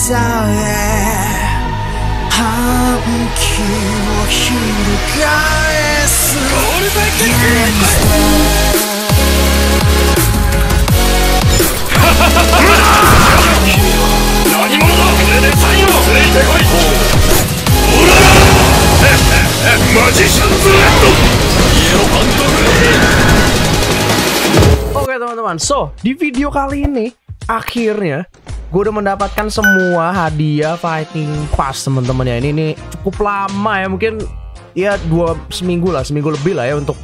싸에 함께広がれす何者だこれでサインをついてこいほらマジシャンズレッドイエローハンドグレー Oke teman-teman, so di video kali ini akhirnya gue udah mendapatkan semua hadiah fighting pass teman-teman ya. Ini cukup lama ya, mungkin ya seminggu lebih lah ya untuk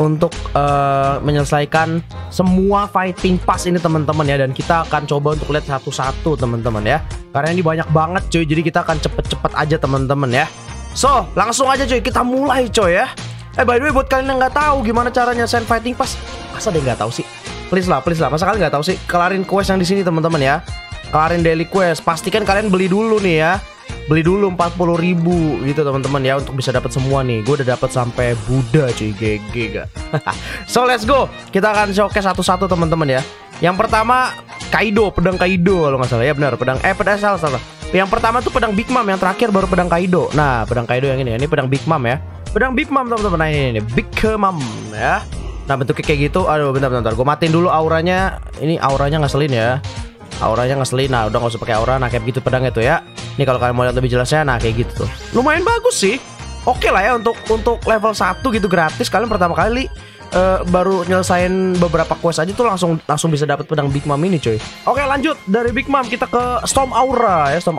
menyelesaikan semua fighting pass ini teman-teman ya. Dan kita akan coba untuk lihat satu-satu teman-teman ya, karena ini banyak banget cuy. Jadi kita akan cepet-cepet aja teman-teman ya. So langsung aja cuy, kita mulai coy ya. By the way, buat kalian yang nggak tahu gimana caranya send fighting pass, masa deh nggak tahu sih? Please lah, masa kalian nggak tahu sih? Kelarin quest yang di sini teman-teman ya. Kelarin daily quest, pastikan kalian beli dulu nih ya. Beli dulu 40.000 gitu teman-teman ya, untuk bisa dapat semua nih. Gue udah dapat sampai Buddha cuy, GG gak? So let's go. Kita akan showcase satu-satu teman-teman ya. Yang pertama Kaido, pedang Kaido kalau nggak salah ya, benar pedang salah. Yang pertama tuh pedang Big Mom, yang terakhir baru pedang Kaido. Nah pedang Kaido yang ini pedang Big Mom ya. Pedang Big Mom teman-teman. Nah ini Big Mom ya. Nah bentuknya kayak gitu. Aduh bentar. Gue matiin dulu auranya. Ini auranya ngeselin ya. Auranya ngeselin. Nah udah gak usah pakai aura. Nah kayak begitu pedangnya tuh ya. Ini kalau kalian mau lihat lebih jelasnya, nah kayak gitu tuh. Lumayan bagus sih. Oke lah ya untuk level 1 gitu gratis. Kalian pertama kali baru nyelesain beberapa quest aja tuh langsung bisa dapat pedang Big Mom ini coy. Oke lanjut dari Big Mom kita ke Storm Aura ya. Storm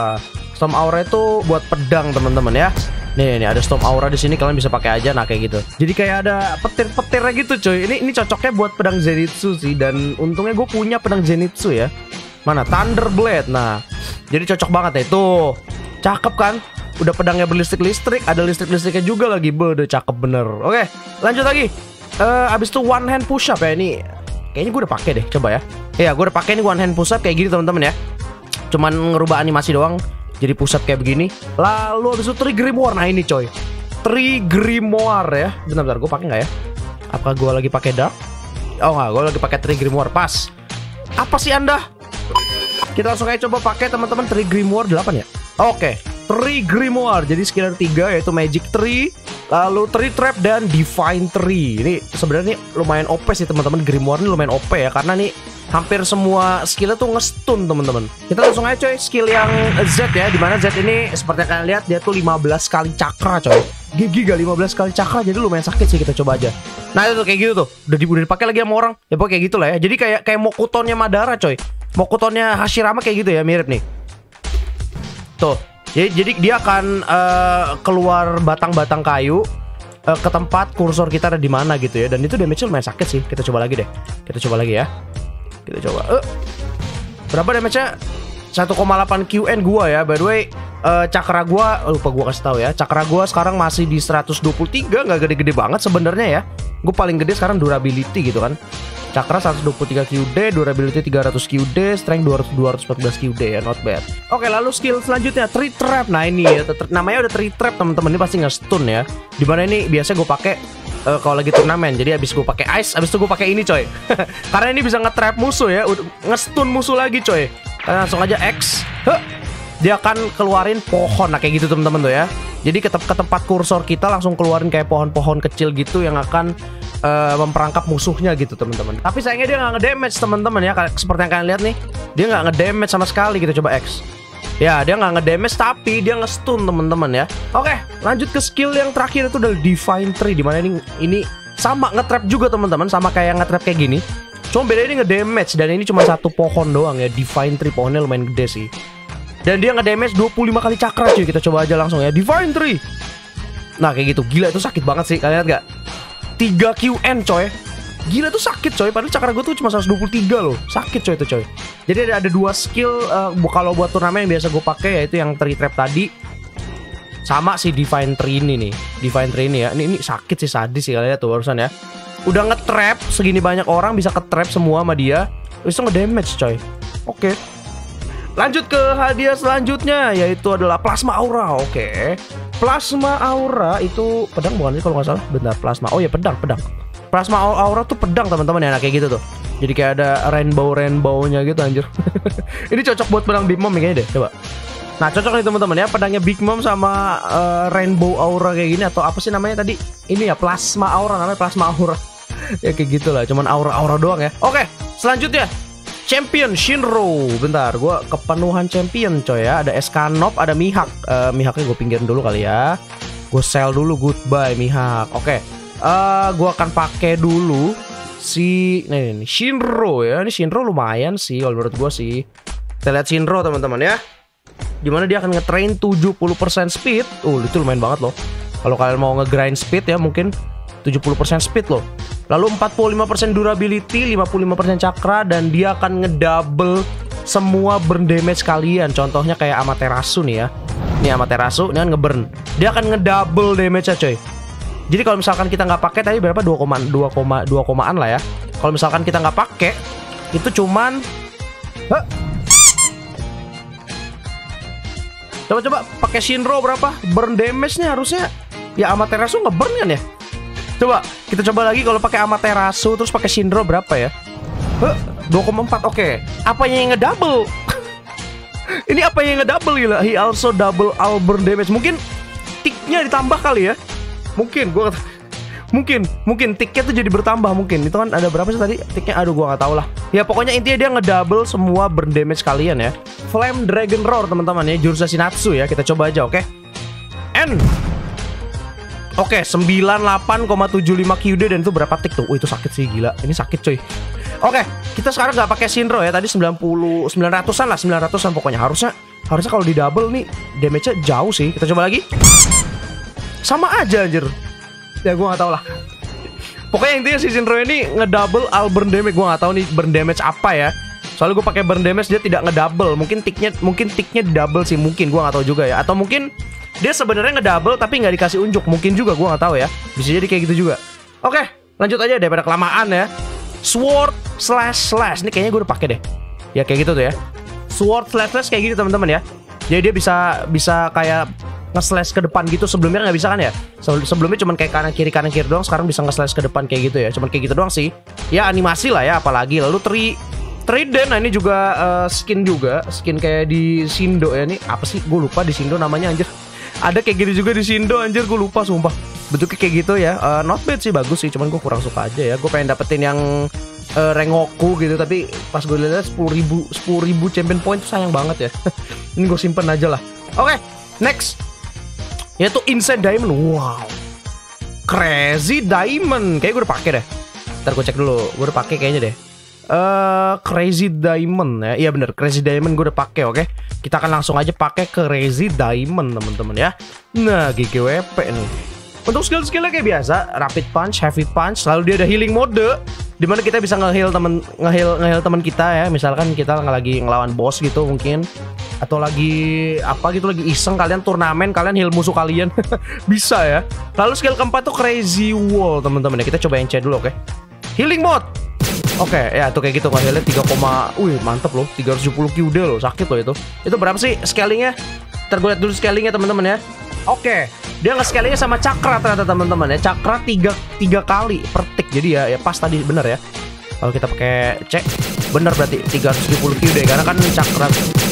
Aura itu buat pedang teman-teman ya. Nih ada Storm Aura di sini, kalian bisa pakai aja. Nah kayak gitu. Jadi kayak ada petir-petirnya gitu coy. Ini cocoknya buat pedang Zenitsu sih. Dan untungnya gue punya pedang Zenitsu ya. Mana Thunder Blade. Nah jadi cocok banget ya. Tuh cakep kan. Udah pedangnya berlistrik-listrik. Ada listrik-listriknya juga lagi. Udah cakep bener. Oke lanjut lagi. Abis itu one hand push up ya. Ini kayaknya gue udah pakai deh. Coba ya. Iya gue udah pakai nih one hand push up kayak gini teman-teman ya. Cuman ngerubah animasi doang. Jadi push up kayak begini. Lalu abis itu Tree Grimoire. Nah ini coy, Tree Grimoire ya. Bentar gue pakai nggak ya? Apakah gue lagi pakai dark? Oh nggak, gue lagi pakai Tree Grimoire. Pas. Apa sih anda? Kita langsung aja coba pakai teman-teman Tree Grimoire 8 ya. Oke, Tree Grimoire. Jadi skill 3 yaitu Magic Tree, lalu Tree Trap dan Divine Tree. Ini sebenarnya lumayan OP sih teman-teman. Grimoire ini lumayan OP ya, karena nih hampir semua skillnya tuh nge-stun teman-teman. Kita langsung aja coy skill yang Z ya. Dimana Z ini seperti yang kalian lihat dia tuh 15 kali cakra coy. Gigi gak 15 kali cakra, jadi lumayan sakit sih. Kita coba aja. Nah itu tuh kayak gitu tuh. Udah dipakai lagi sama orang. Ya pokoknya kayak gitu lah ya. Jadi kayak Mokutonnya Madara coy. Mokutonnya Hashirama kayak gitu ya, mirip nih. Tuh. Jadi dia akan keluar batang-batang kayu ke tempat kursor kita ada di mana gitu ya. Dan itu damage-nya lumayan sakit sih. Kita coba lagi deh. Kita coba lagi ya. Kita coba. Berapa damage-nya? 1,8 QN gua ya. By the way, cakra gua lupa gua kasih tahu ya. Cakra gua sekarang masih di 123, nggak gede-gede banget sebenarnya ya. Gua paling gede sekarang durability gitu kan. Cakra 123 QD, durability 300 QD, strength 214 QD ya, not bad. Oke, lalu skill selanjutnya Tree Trap. Nah ini ya, namanya udah Tree Trap teman-teman. Ini pasti nge-stun ya. Dimana ini biasanya gue pakai kalau lagi turnamen. Jadi abis gue pakai ice, abis itu gue pakai ini coy. Karena ini bisa nge-trap musuh ya, nge-stun musuh lagi coy. Kalian langsung aja X. Dia akan keluarin pohon. Nah kayak gitu teman-teman tuh ya. Jadi ke tempat kursor kita langsung keluarin kayak pohon-pohon kecil gitu yang akan memperangkap musuhnya gitu teman-teman. Tapi sayangnya dia nggak ngedamage teman-teman ya. Seperti yang kalian lihat nih, dia nggak ngedamage sama sekali. Kita coba X. Ya dia nggak ngedamage tapi dia nge-stun teman-teman ya. Oke lanjut ke skill yang terakhir itu adalah Divine Tree. Dimana ini sama nge-trap juga teman-teman, sama kayak nge-trap kayak gini. Cuma beda ini ngedamage dan ini cuma satu pohon doang ya. Divine Tree pohonnya lumayan gede sih. Dan dia ngedamage 25 kali cakra cuy. Kita coba aja langsung ya. Divine Tree. Nah kayak gitu. Gila itu sakit banget sih. Kalian lihat gak? 3 QN coy. Gila tuh sakit coy. Padahal cakra gue tuh cuma 123 loh. Sakit coy itu coy. Jadi ada 2 skill kalau buat turnamen yang biasa gue pakai, yaitu yang Tree Trap tadi sama si Divine Tree ini nih. Divine Tree ini ya. Ini sakit sih, sadis sih kalian lihat tuh barusan ya. Udah nge-trap segini banyak orang, bisa ke-trap semua sama dia. Terus nge-damage coy. Oke. Lanjut ke hadiah selanjutnya, yaitu adalah Plasma Aura. Oke. Plasma Aura itu pedang bukan sih kalau nggak salah? Bentar, plasma. Oh ya pedang. Plasma Aura tuh pedang teman-teman ya. Nah kayak gitu tuh. Jadi kayak ada rainbow-nya gitu anjir. Ini cocok buat pedang Big Mom kayaknya deh, coba. Nah cocok nih teman-teman ya, pedangnya Big Mom sama rainbow aura kayak gini. Atau apa sih namanya tadi? Ini ya plasma aura, namanya plasma aura. Ya kayak gitulah, cuman aura-aura doang ya. Oke, selanjutnya Champion Shinro. Bentar, gue kepenuhan champion coy ya. Ada Escanop, ada Mihawk. Mihawknya gue pinggirin dulu kali ya. Gue sell dulu, goodbye Mihawk. Oke, gue akan pakai dulu si ini Shinro ya. Ini Shinro lumayan sih kalau menurut gue sih. Kita lihat Shinro teman-teman ya. Dimana dia akan ngetrain 70% speed. Itu lumayan banget loh. Kalau kalian mau ngegrind speed ya mungkin 70% speed loh. Lalu 45% durability, 55% cakra, dan dia akan ngedouble semua burn damage kalian. Contohnya kayak Amaterasu nih ya. Ini Amaterasu, ini kan ngeburn. Dia akan ngedouble damage-nya coy. Jadi kalau misalkan kita nggak pakai tadi berapa 2,2 lah ya. Kalau misalkan kita nggak pakai itu cuman coba pakai Shinro berapa? Burn damage-nya harusnya ya Amaterasu ngeburn kan ya? Coba kita coba lagi kalau pakai Amaterasu terus pakai Shinro berapa ya? 2,4. Oke. Apa yang ngedouble? Ini apa yang ngedouble gila? He also double all burn damage. Mungkin ticknya ditambah kali ya? Mungkin ticknya tuh jadi bertambah mungkin. Itu kan ada berapa sih tadi ticknya? Aduh gua nggak tahu lah. Ya pokoknya intinya dia ngedouble semua burn damage kalian ya. Flame Dragon Roar teman-teman ya, jurus Shinatsu ya. Kita coba aja, oke? Oke, 98,75 QD dan itu berapa tick tuh? Itu sakit sih gila. Ini sakit coy. Oke, kita sekarang nggak pakai Shinro ya. Tadi 900-an lah, 900-an pokoknya. Harusnya kalau di double nih damage-nya jauh sih. Kita coba lagi. Sama aja anjir. Ya gua nggak tahu lah. Pokoknya intinya si Shinro ini ngedouble all burn damage. Gua nggak tahu nih burn damage apa ya. Soalnya gue pakai burn damage dia tidak ngedouble. Mungkin ticknya di double sih, mungkin gua nggak tahu juga ya. Atau mungkin dia sebenarnya ngedouble tapi nggak dikasih unjuk. Mungkin juga gue nggak tahu ya. Bisa jadi kayak gitu juga. Oke, lanjut aja daripada kelamaan ya. Sword slash. Ini kayaknya gue udah pakai deh. Ya kayak gitu tuh ya. Sword slash kayak gitu teman-teman ya. Jadi dia bisa kayak nge-slash ke depan gitu. Sebelumnya nggak bisa kan ya. Sebelumnya cuman kayak kanan kiri doang. Sekarang bisa nge-slash ke depan kayak gitu ya. Cuman kayak gitu doang sih. Ya animasi lah ya apalagi. Lalu Trident, nah ini juga skin kayak di Shindo ya. Ini apa sih? Gue lupa di Shindo namanya anjir. Ada kayak gini juga di Shindo anjir, gue lupa sumpah. Bentuknya kayak gitu ya. Not bad sih, bagus sih, cuman gue kurang suka aja ya. Gue pengen dapetin yang Rengoku gitu, tapi pas gue lihat 10.000 champion point tuh sayang banget ya. Ini gue simpen aja lah. Oke, next. Yaitu Insane Diamond. Wow. Crazy Diamond. Kayaknya gue udah pakai deh. Ntar gue cek dulu. Gue udah pakai kayaknya deh. Crazy Diamond ya. Iya bener, Crazy Diamond gue udah pakai, oke. Kita akan langsung aja pakai Crazy Diamond teman-teman ya. Nah, GGWP nih. Untuk skill-skillnya kayak biasa, Rapid Punch, Heavy Punch, lalu dia ada healing mode dimana kita bisa nge-heal teman kita ya. Misalkan kita lagi ngelawan boss gitu mungkin, atau lagi apa gitu, lagi iseng kalian turnamen, kalian heal musuh kalian. Bisa ya. Lalu skill keempat tuh Crazy Wall teman-teman ya. Kita coba yang C dulu, oke. Healing mode. Oke, ya tuh kayak gitu nge-healnya 3, mantep loh, 370 QD loh, sakit loh itu. Itu berapa sih scalingnya? Ntar gue liat dulu scalingnya teman-teman ya. Oke, dia nge-scalingnya sama cakra ternyata teman-teman ya. Cakra 3 kali per tick. Jadi ya pas tadi bener ya. Kalau kita pakai cek bener berarti 370 QD karena kan cakra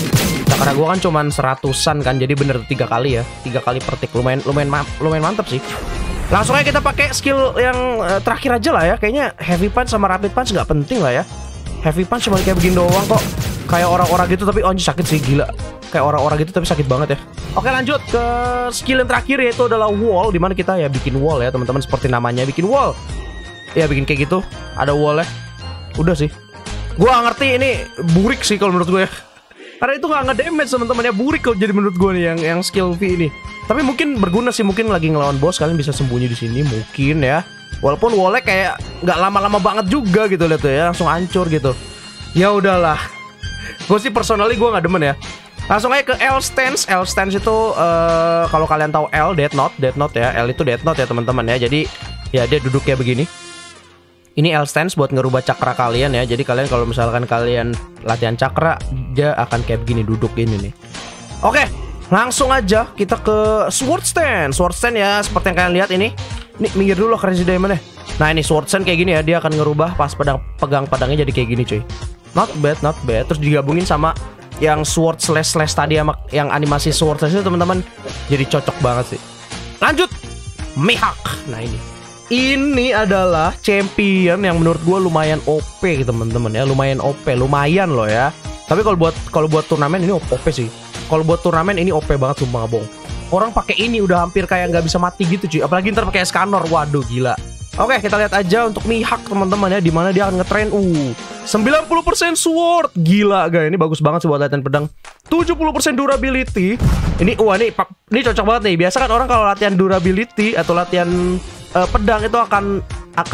gue kan cuman 100-an kan. Jadi bener 3 kali ya. 3 kali per tick. Lumayan mantep sih. Langsung aja kita pakai skill yang terakhir aja lah ya. Kayaknya Heavy Punch sama Rapid Punch nggak penting lah ya. Heavy Punch cuma kayak begini doang kok. Kayak orang-orang gitu tapi sakit sih gila. Kayak orang-orang gitu tapi sakit banget ya. Oke, lanjut ke skill yang terakhir yaitu adalah wall. Dimana kita ya bikin wall ya teman-teman, seperti namanya bikin wall. Ya bikin kayak gitu. Ada wallnya. Udah sih. Gua ngerti ini burik sih kalau menurut gue ya. Karena itu nggak nge-damage teman-teman ya. Burik kalau jadi menurut gue nih yang skill V ini. Tapi mungkin berguna sih, mungkin lagi ngelawan bos kalian bisa sembunyi di sini mungkin ya. Walaupun wallnya kayak nggak lama-lama banget juga gitu lihat tuh ya, langsung hancur gitu. Ya udahlah. Gue sih personally gue nggak demen ya. Langsung aja ke L stance. L stance itu kalau kalian tahu L Death Note ya. L itu Death Note ya teman-teman ya. Jadi ya dia duduk kayak begini. Ini L stance buat ngerubah cakra kalian ya. Jadi kalian kalau misalkan kalian latihan cakra, dia akan kayak begini duduk ini nih. Oke. Langsung aja kita ke Sword Stand. Sword Stand ya seperti yang kalian lihat ini. Nih minggir dulu Crazy Diamond-nya. Nah ini Sword Sense kayak gini ya, dia akan ngerubah pas pegang pedangnya jadi kayak gini cuy. Not bad, not bad. Terus digabungin sama yang Sword Slash tadi sama yang animasi Sword Slash itu teman-teman, jadi cocok banget sih. Lanjut Mihawk. Nah ini adalah champion yang menurut gue lumayan OP teman-teman ya, lumayan OP, lumayan loh ya. Tapi kalau buat turnamen ini OP sih. Kalau buat turnamen ini OP banget sumpah nggak bohong. Orang pakai ini udah hampir kayak nggak bisa mati gitu cuy. Apalagi ntar pakai Escanor, waduh gila. Oke, kita lihat aja untuk Mihawk teman-teman ya, dimana dia akan ngetrain 90% sword. Gila guys, ini bagus banget sih buat latihan pedang. 70% durability. Ini ini cocok banget nih. Biasa kan orang kalau latihan durability atau latihan pedang itu akan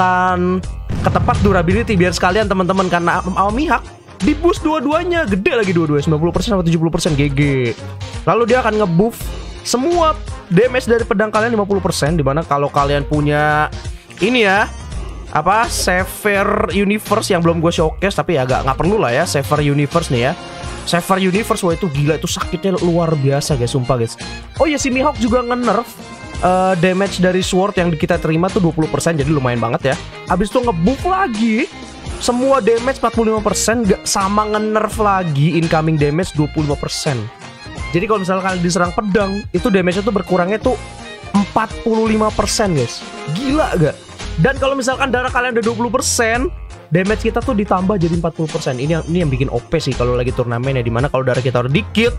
ke tempat durability biar sekalian teman-teman, karena sama Mihawk di boost dua-duanya, gede lagi dua-duanya 90% atau 70% GG. Lalu dia akan ngebuff semua damage dari pedang kalian 50%, dimana kalau kalian punya ini ya, apa, Saver Universe yang belum gue showcase, tapi ya nggak perlu lah ya, Saver Universe nih ya. Saver Universe, wah itu gila, itu sakitnya luar biasa guys, sumpah guys. Oh ya, si Mihawk juga nge-nerf damage dari sword yang kita terima tuh 20%, jadi lumayan banget ya. Abis itu ngebuff lagi semua damage 45%, gak sama nge-nerf lagi incoming damage 25%. Jadi kalau misalnya kalian diserang pedang, itu damage-nya tuh berkurangnya tuh 45% guys. Gila gak? Dan kalau misalkan darah kalian udah 20%, damage kita tuh ditambah jadi 40%. Ini yang bikin OP sih kalau lagi turnamen ya, dimana kalau darah kita udah dikit,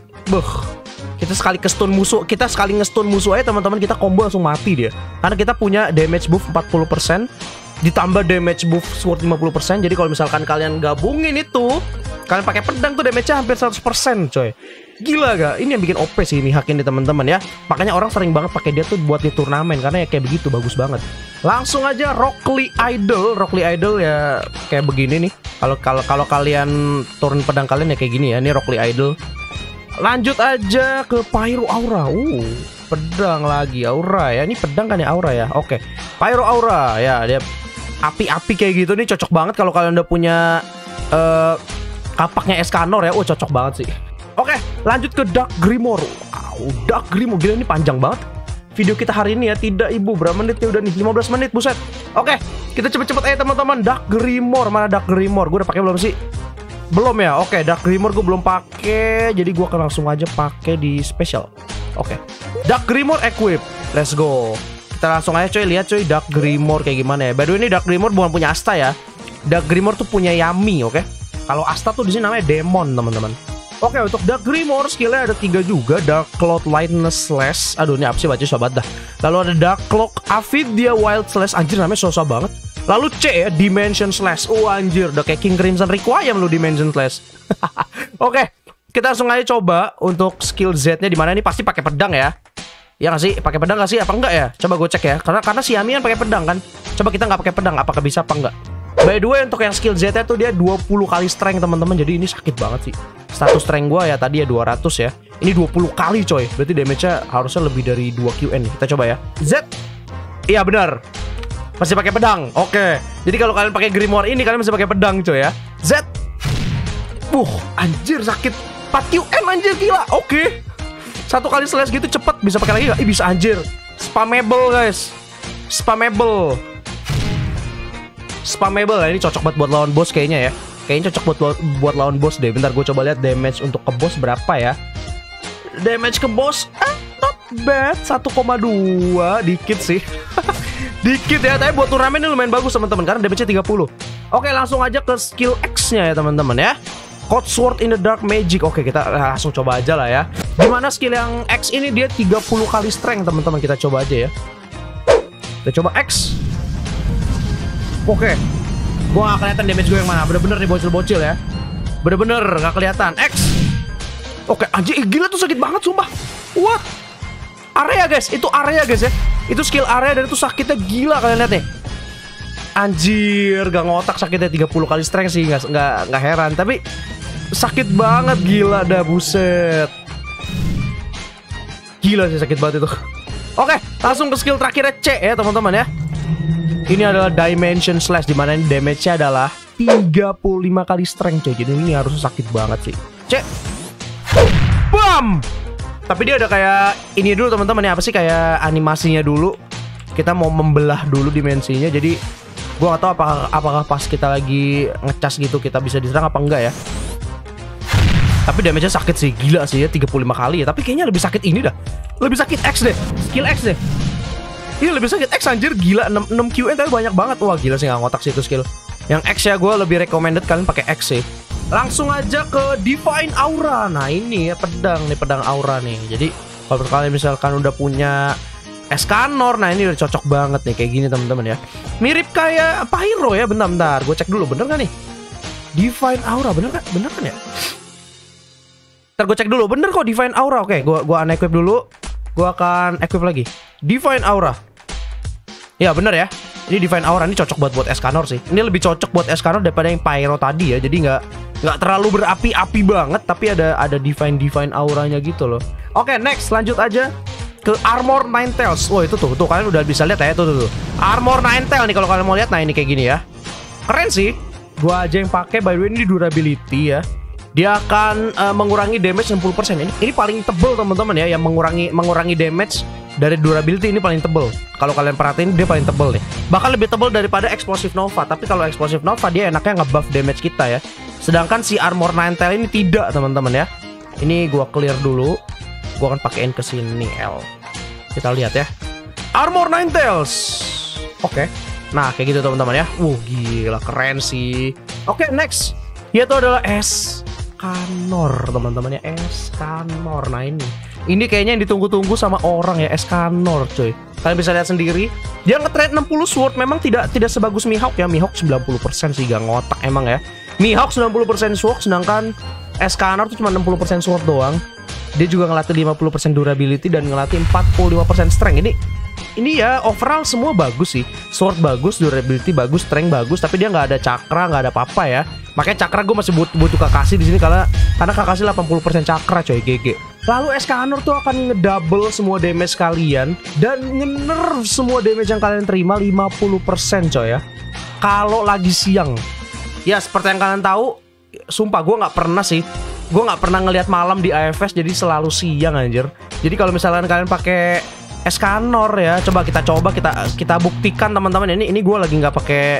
kita sekali nge-stun musuh aja teman-teman, kita combo langsung mati dia. Karena kita punya damage buff 40%, ditambah damage buff sword 50%. Jadi kalau misalkan kalian gabungin itu, kalian pakai pedang tuh damage-nya hampir 100% coy. Gila gak? Ini yang bikin OP sih Mihawk ini teman-teman ya. Makanya orang sering banget pakai dia tuh buat di turnamen, karena ya kayak begitu, bagus banget. Langsung aja Rockly Idol. Rockly Idol ya kayak begini nih. Kalau kalian turun pedang kalian ya kayak gini ya. Ini Rockly Idol. Lanjut aja ke Pyro Aura. Pedang lagi Aura ya. Ini pedang kan ya, Aura ya. Oke. Pyro Aura ya, dia api-api kayak gitu nih, cocok banget kalau kalian udah punya kapaknya Escanor ya. Cocok banget sih. Oke, lanjut ke Dark Grimoire. Wow, Dark Grimoire, gila ini panjang banget video kita hari ini ya. Tidak ibu, berapa menit nih udah nih? 15 menit, buset. Oke, kita cepet-cepet aja teman-teman. Dark Grimoire, mana Dark Grimoire? Gue udah pakai belum sih? Belum ya. Oke, Dark Grimoire gue belum pakai, jadi gue akan langsung aja pakai di special. Oke, Dark Grimoire equip. Let's go. Kita langsung aja coy, lihat coy Dark Grimoire kayak gimana ya. By the way, ini Dark Grimoire bukan punya Asta ya. Dark Grimoire tuh punya Yami, oke. Kalau Asta tuh di sini namanya Demon, teman-teman. Oke, untuk Dark Grimoire skillnya ada 3 juga. Dark Cloud Lightness Slash. Aduh, ini apa sih baca sobat dah. Lalu ada Dark Cloak Avidya Wild Slash. Anjir, namanya susah banget. Lalu C ya, Dimension Slash. Anjir, udah kayak King Crimson Requiem lu Dimension Slash. Oke, kita langsung aja coba untuk skill Z-nya, dimana ini pasti pakai pedang ya. Ya nggak sih? Pakai pedang nggak sih? Apa enggak ya? Coba gue cek ya. Karena si Yami kan pakai pedang kan. Coba kita nggak pakai pedang, apakah bisa apa enggak? By the way, untuk yang skill Z-nya tuh dia 20 kali strength teman-teman. Jadi ini sakit banget sih. Status strength gua ya tadi ya 200 ya. Ini 20 kali coy. Berarti damage-nya harusnya lebih dari 2 QN nih. Kita coba ya. Z. Iya benar. Masih pakai pedang. Oke. Jadi kalau kalian pakai Grimoire ini, kalian masih pakai pedang coy ya. Z. Anjir sakit. 4 QN anjir, gila. Oke. 1 kali slash gitu cepet. Bisa pakai lagi gak? Bisa anjir. Spammable guys. Spammable ya, ini cocok banget buat lawan boss kayaknya ya. Kayaknya cocok buat lawan boss deh. Bentar gue coba lihat damage untuk ke boss berapa ya. Damage ke boss not bad, 1,2. Dikit sih. Dikit ya, tapi buat turnamen ini lumayan bagus teman-teman, karena damage-nya 30. Oke, langsung aja ke skill X-nya ya teman-teman ya. Code Sword in the Dark Magic. Oke, kita langsung coba aja lah ya. Dimana skill yang X ini dia 30 kali strength teman-teman. Kita coba aja ya. Kita coba X. Oke, gua gak kelihatan damage gue yang mana. Bener-bener nih bocil-bocil ya. Bener-bener gak kelihatan. X. Oke, anjir, gila tuh sakit banget sumpah. What? Area guys, itu area guys ya. Itu skill area dan itu sakitnya gila, kalian lihat nih. Anjir, gak ngotak sakitnya 30 kali strength sih, nggak heran. Tapi sakit banget, gila dah, buset. Gila sih, sakit banget itu. Oke, langsung ke skill terakhirnya C ya teman-teman ya. Ini adalah Dimension Slash, dimana ini damage-nya adalah 35 kali strength coy. Jadi ini harus sakit banget sih. Cek. Bam. Tapi dia ada kayak ini dulu teman-teman ya. Apa sih, kayak animasinya dulu. Kita mau membelah dulu dimensinya. Jadi gua gak tahu apakah pas kita lagi ngecas gitu kita bisa diserang apa enggak ya. Tapi damage-nya sakit sih, gila sih ya, 35 kali ya. Tapi kayaknya lebih sakit ini dah. Lebih sakit X deh, skill X deh. Ini lebih sakit X anjir, gila 6 QN tapi banyak banget. Wah gila sih, gak ngotak sih itu skill. Yang X ya gue lebih recommended kalian pakai X sih. Langsung aja ke Divine Aura. Nah ini ya pedang nih, pedang aura nih. Jadi kalau kalian misalkan udah punya Escanor, nah ini udah cocok banget nih kayak gini teman-teman ya. Mirip kayak Pyro ya, bentar-bentar. Gue cek dulu bener gak nih? Divine Aura, bener kan ya? Ntar gue cek dulu, bener kok Divine Aura. Oke, gue unequip dulu. Gue akan equip lagi Divine Aura. Ya bener ya. Ini Divine Aura, ini cocok buat Escanor sih. Ini lebih cocok buat Escanor daripada yang Pyro tadi ya. Jadi nggak terlalu berapi-api banget, tapi ada Divine Auranya gitu loh. Oke, next lanjut aja ke Armor Ninetales. Wah itu tuh kalian udah bisa lihat ya, tuh. Armor Ninetales nih kalau kalian mau lihat. Nah ini kayak gini ya. Keren sih. Gua aja yang pakai, by the way ini durability ya. Dia akan mengurangi damage 60%. Ini paling tebel teman-teman ya, yang mengurangi damage dari durability ini paling tebel. Kalau kalian perhatiin dia paling tebel nih. Bahkan lebih tebel daripada Explosive Nova. Tapi kalau Explosive Nova dia enaknya ngebuff damage kita ya. Sedangkan si Armor Ninetales ini tidak teman-teman ya. Ini gua clear dulu. Gua akan pakein ke sini L. Kita lihat ya. Armor Ninetales. Oke. Nah kayak gitu teman-teman ya. Gila keren sih. Oke, next. Yaitu adalah Escanor teman-teman ya, Escanor. Nah ini kayaknya yang ditunggu-tunggu sama orang ya, Escanor coy. Kalian bisa lihat sendiri, dia nge-trade 60 sword. Memang tidak sebagus Mihawk ya. Mihawk 90% sih, gak ngotak emang ya. Mihawk 90% sword, sedangkan Escanor tuh cuma 60% sword doang. Dia juga ngelatih 50% durability dan ngelatih 45% strength. Ini ya overall semua bagus sih. Sword bagus, durability bagus, strength bagus, tapi dia nggak ada cakra, nggak ada apa-apa ya. Makanya cakra gue masih butuh Kakashi di sini karena Kakashi 80% cakra coy, GG. Lalu Escanor tuh akan ngedouble semua damage kalian dan nge-nerf semua damage yang kalian terima 50% coy ya. Kalau lagi siang. Ya seperti yang kalian tahu, sumpah gue nggak pernah sih. Gue nggak pernah ngelihat malam di AFS, jadi selalu siang anjir. Jadi kalau misalkan kalian pakai Escanor ya, coba kita buktikan teman-teman. Ini gue lagi nggak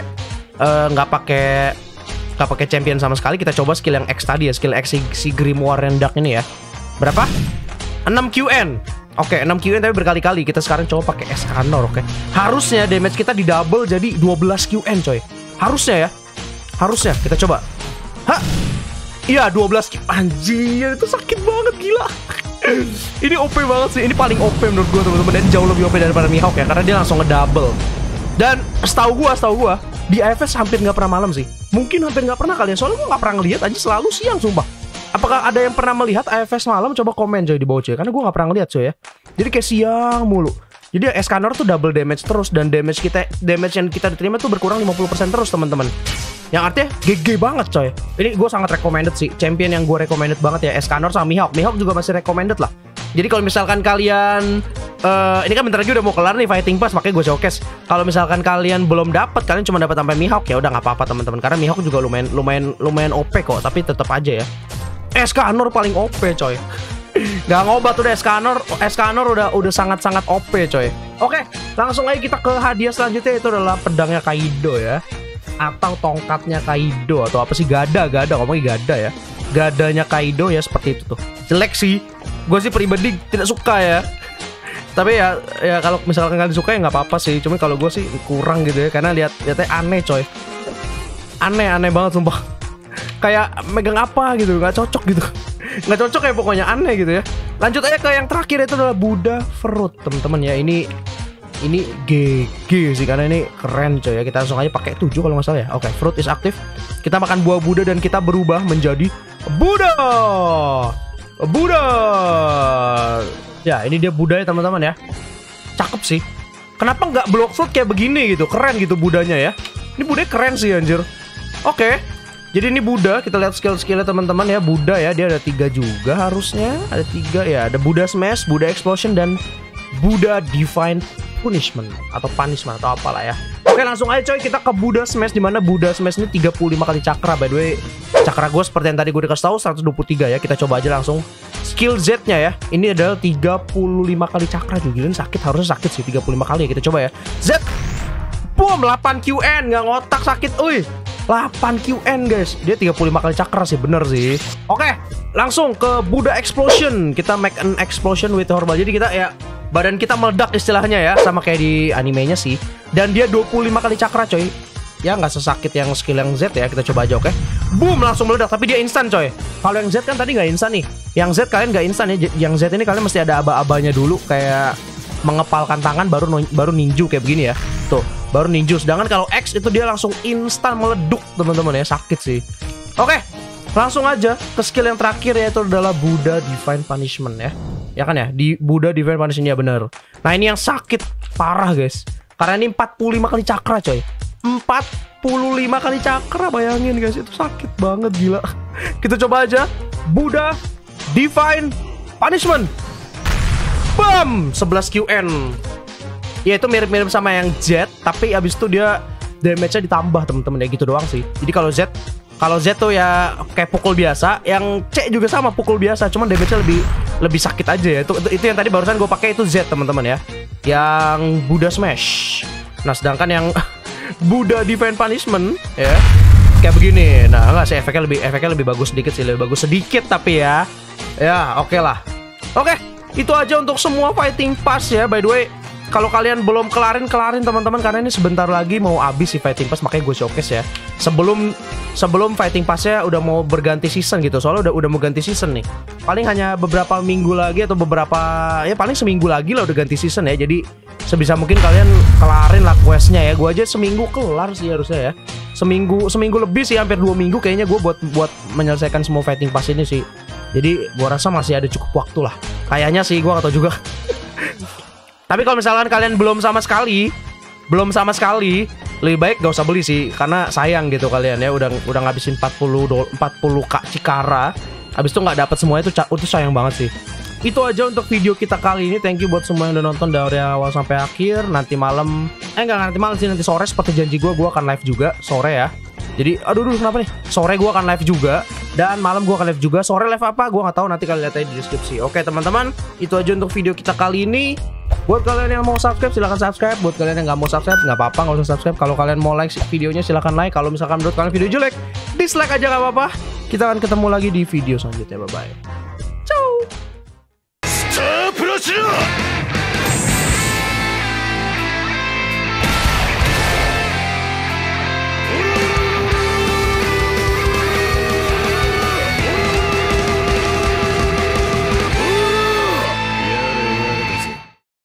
pakai champion sama sekali. Kita coba skill yang X tadi ya, skill X si Grimoire Rendak ini ya. Berapa? 6 QN. Oke, 6 QN tapi berkali-kali. Kita sekarang coba pakai Escanor, oke. Harusnya damage kita di double jadi 12 QN coy. Harusnya ya. Harusnya kita coba. Hah? Iya 12 QN. Anjir, itu sakit banget gila. Ini OP banget sih. Ini paling OP menurut gue teman-teman. Dan jauh lebih OP daripada Mihawk ya, karena dia langsung ngedouble. Dan setahu gua di AFS hampir nggak pernah malam sih. Mungkin hampir nggak pernah kalian. Soalnya gua nggak pernah ngelihat aja, selalu siang sumpah. Apakah ada yang pernah melihat AFS malam? Coba komen coy di bawah coy. Karena gua nggak pernah ngelihat coy ya. Jadi kayak siang mulu. Jadi Escanor tuh double damage terus, dan damage yang kita diterima tuh berkurang 50% terus teman-teman. Yang artinya GG banget coy. Ini gue sangat recommended sih. Champion yang gue recommended banget ya Escanor sama Mihawk. Mihawk juga masih recommended lah. Jadi kalau misalkan kalian ini kan bentar lagi udah mau kelar nih Fighting Pass, makanya gue showcase. Kalau misalkan kalian belum dapat, kalian cuma dapat sampai Mihawk, ya udah nggak apa-apa teman-teman. Karena Mihawk juga lumayan OP kok, tapi tetap aja ya. Escanor paling OP coy. Gak ngobat udah Escanor udah sangat-sangat OP coy. Oke, langsung aja kita ke hadiah selanjutnya, itu adalah pedangnya Kaido ya. Atau tongkatnya Kaido, atau apa sih, gada ngomongnya gada ya. Gadanya Kaido ya, seperti itu tuh. Jelek sih. Gue sih pribadi tidak suka ya. Tapi ya kalau misalkan kalian suka ya nggak apa-apa sih. Cuma kalau gue sih kurang gitu ya, karena lihatnya aneh coy. Aneh banget sumpah. Kayak megang apa gitu, nggak cocok gitu. Nggak cocok ya pokoknya, aneh gitu ya. Lanjut aja ke yang terakhir, itu adalah Buddha Fruit teman-teman ya. Ini GG sih, karena ini keren coy ya. Kita langsung aja pakai 7 kalau nggak salah ya. Oke, fruit is aktif. Kita makan buah Buddha dan kita berubah menjadi Buddha. Ya, ini dia Buddha ya teman-teman ya. Cakep sih. Kenapa nggak block fruit kayak begini gitu? Keren gitu Buddhanya ya. Ini Buddha keren sih anjir. Oke. Jadi ini Buddha, kita lihat skill-skillnya teman-teman ya. Buddha ya, dia ada 3 juga harusnya. Ada 3 ya, ada Buddha Smash, Buddha Explosion, dan Buddha Divine Punishment atau Punishment atau apalah ya. Oke, langsung aja coy kita ke Buddha Smash, dimana Buddha Smash ini 35 kali cakra. By the way, cakra gue seperti yang tadi gue dikasih tahu 123 ya. Kita coba aja langsung skill Z-nya ya. Ini adalah 35 kali cakra juga. Gila, sakit, harusnya sakit sih 35 kali ya. Kita coba ya. Z. Boom, 8 QN, nggak ngotak sakit. Uy, 8 QN guys. Dia 35 kali cakra sih, bener sih. Oke, langsung ke Buddha Explosion. Kita make an explosion with Horrible. Jadi kita ya badan kita meledak istilahnya ya, sama kayak di animenya sih. Dan dia 25 kali cakra coy. Ya nggak sesakit yang skill yang Z ya. Kita coba aja, oke. Boom, langsung meledak, tapi dia instan coy. Kalau yang Z kan tadi nggak instan nih. Yang Z kalian nggak instan ya. Yang Z ini kalian mesti ada aba-abanya dulu, kayak mengepalkan tangan baru ninju kayak begini ya. Tuh, baru ninju. Sedangkan kalau X itu dia langsung instan meleduk teman-teman ya, sakit sih. Oke, langsung aja ke skill yang terakhir, yaitu adalah Buddha Divine Punishment ya. Ya kan ya, di Buddha Divine Punishment ya bener. Nah ini yang sakit parah guys, karena ini 45 kali cakra coy. 45 kali cakra, bayangin guys, itu sakit banget gila. Kita coba aja Buddha Divine Punishment. Bam, 11 QN. Ya itu mirip-mirip sama yang Z, tapi abis itu dia damage-nya ditambah temen-temen ya, gitu doang sih. Jadi kalau Z tuh ya kayak pukul biasa, yang C juga sama pukul biasa, cuman damage-nya lebih sakit aja ya. Itu yang tadi barusan gue pakai itu Z teman-teman ya, yang Buddha Smash. Nah sedangkan yang Buddha Divine Punishment ya kayak begini. Nah enggak sih, efeknya lebih bagus sedikit sih, lebih bagus sedikit tapi ya oke lah. Oke, itu aja untuk semua fighting pass ya. By the way, kalau kalian belum kelarin teman-teman, karena ini sebentar lagi mau habis sih fighting pass, makanya gue showcase ya. Sebelum fighting passnya udah mau berganti season gitu, soalnya udah mau ganti season nih. Paling hanya beberapa minggu lagi atau paling seminggu lagi lah udah ganti season ya. Jadi sebisa mungkin kalian kelarin lah questnya ya. Gue aja seminggu kelar sih harusnya ya. Seminggu lebih sih, hampir 2 minggu kayaknya gue buat menyelesaikan semua fighting pass ini sih. Jadi gue rasa masih ada cukup waktu lah. Kayaknya sih, gue gak tau juga. Tapi kalau misalkan kalian belum sama sekali, lebih baik gak usah beli sih, karena sayang gitu kalian ya, udah ngabisin 40k Cikara, habis itu nggak dapat semua itu sayang banget sih. Itu aja untuk video kita kali ini. Thank you buat semua yang udah nonton dari awal sampai akhir. Nanti malam, nanti malam sih, nanti sore seperti janji gue akan live juga sore ya. Jadi aduh kenapa nih, sore gue akan live juga, dan malam gue akan live juga. Sore live apa gue nggak tahu, nanti kalian lihat aja di deskripsi. Oke teman-teman, itu aja untuk video kita kali ini. Buat kalian yang mau subscribe silahkan subscribe. Buat kalian yang nggak mau subscribe nggak apa-apa, nggak usah subscribe. Kalau kalian mau like videonya silahkan like. Kalau misalkan menurut kalian video jelek, dislike aja nggak apa-apa. Kita akan ketemu lagi di video selanjutnya. Bye bye. Ciao.